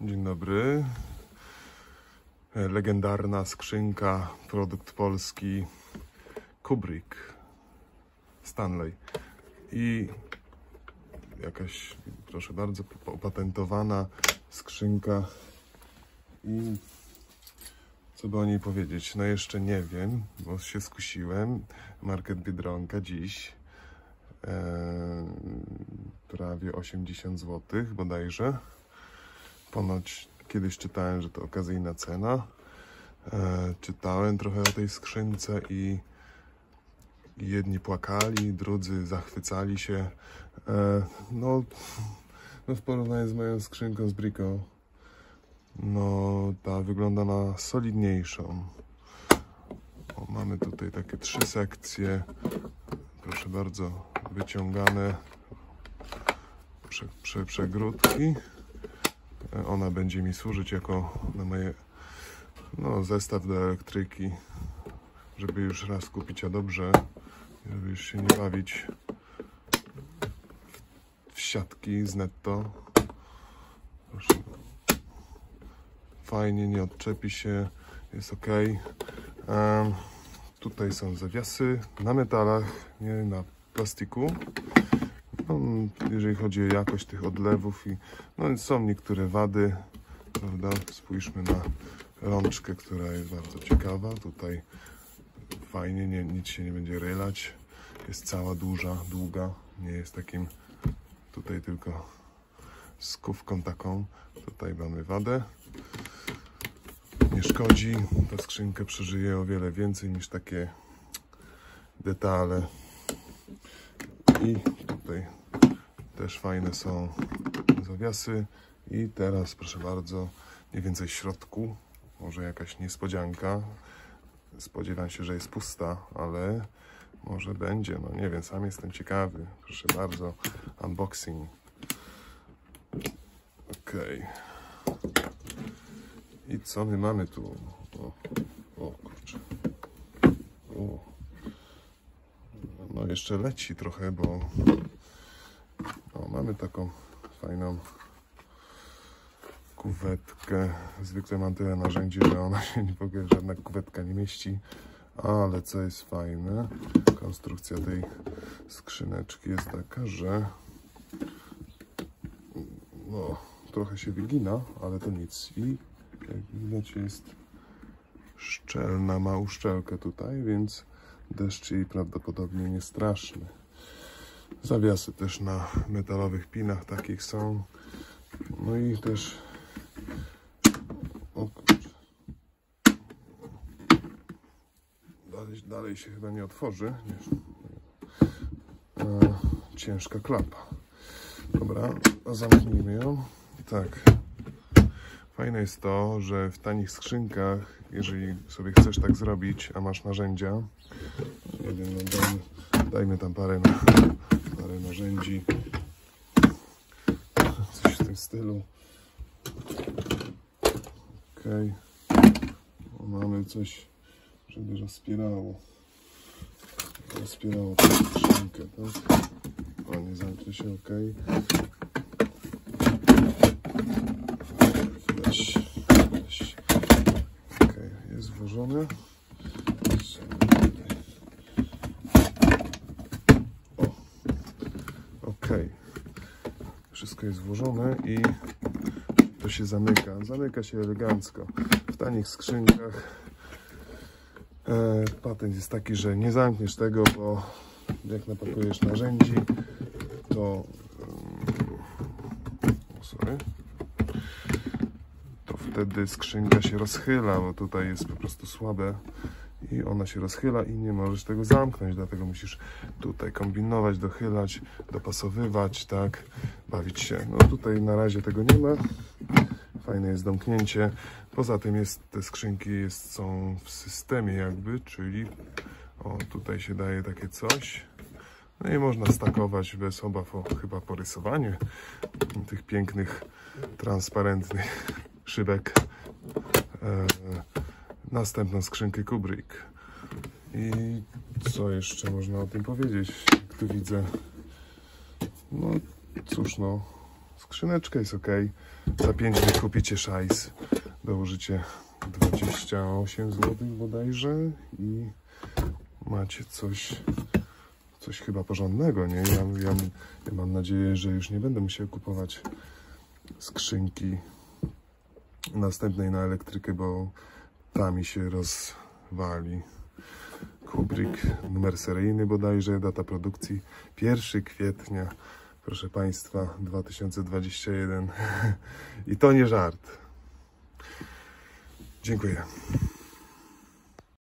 Dzień dobry. Legendarna skrzynka, produkt polski Kubrick Stanley i jakaś, proszę bardzo, opatentowana skrzynka. I co by o niej powiedzieć? No jeszcze nie wiem, bo się skusiłem. Market Biedronka dziś prawie 80 zł bodajże. Ponoć kiedyś czytałem, że to okazyjna cena. Czytałem trochę o tej skrzynce i jedni płakali, drudzy zachwycali się. No w porównaniu z moją skrzynką z Brico, no ta wygląda na solidniejszą. Mamy tutaj takie 3 sekcje, proszę bardzo, wyciągane przegródki. Ona będzie mi służyć jako na moje zestaw do elektryki, żeby już raz kupić, a dobrze, żeby już się nie bawić w siatki z netto. Proszę. Fajnie, nie odczepi się, jest ok. Tutaj są zawiasy na metalach, nie na plastiku. Jeżeli chodzi o jakość tych odlewów, i są niektóre wady, prawda? Spójrzmy na rączkę, która jest bardzo ciekawa. Tutaj fajnie, nic się nie będzie rylać. Jest cała długa, nie jest takim tutaj tylko skówką taką. Tutaj mamy wadę. Nie szkodzi, ta skrzynka przeżyje o wiele więcej niż takie detale. I tutaj też fajne są zawiasy. I teraz proszę bardzo, mniej więcej w środku może jakaś niespodzianka. Spodziewam się, że jest pusta, ale może będzie, no nie wiem, sam jestem ciekawy. Proszę bardzo, unboxing. Ok. I co my mamy tu? O kurczę. No jeszcze leci trochę, bo mamy taką fajną kuwetkę. Zwykle mam tyle narzędzi, że ona się w ogóle żadna kuwetka nie mieści. Ale co jest fajne, konstrukcja tej skrzyneczki jest taka, że trochę się wygina, ale to nic. I jak widać jest szczelna, ma uszczelkę tutaj, więc deszcz jej prawdopodobnie nie straszny. Zawiasy też na metalowych pinach takich są. No i też dalej się chyba nie otworzy. Ciężka klapa. Dobra, zamknijmy ją. Tak. Fajne jest to, że w tanich skrzynkach, jeżeli sobie chcesz tak zrobić, a masz narzędzia, nie wiem, dajmy tam parę narzędzi, coś w tym stylu. Ok, mamy coś, żeby rozpierało tę skrzynkę, tak? O, nie zamknie się, ok. Ok, jest włożone. Ok, wszystko jest włożone i to się zamyka się elegancko. W tanich skrzynkach patent jest taki, że nie zamkniesz tego, bo jak napakujesz narzędzi, to wtedy skrzynka się rozchyla, bo tutaj jest po prostu słabe i ona się rozchyla i nie możesz tego zamknąć, dlatego musisz tutaj kombinować, dochylać, dopasowywać, tak, bawić się. No tutaj na razie tego nie ma. Fajne jest domknięcie. Poza tym te skrzynki są w systemie jakby, czyli tutaj się daje takie coś. No i można stakować bez obaw o chyba porysowanie tych pięknych, transparentnych szybek. Następną skrzynkę Kubrick. I co jeszcze można o tym powiedzieć? Jak tu widzę, no cóż, skrzyneczka jest ok. Za 5 dni kupicie szajs, dołożycie 28 zł bodajże i macie coś chyba porządnego, nie? Ja mam nadzieję, że już nie będę musiał kupować skrzynki następnej na elektrykę, bo ta mi się rozwali. Kubrick, numer seryjny bodajże, data produkcji 1 kwietnia, proszę Państwa, 2021 i to nie żart. Dziękuję.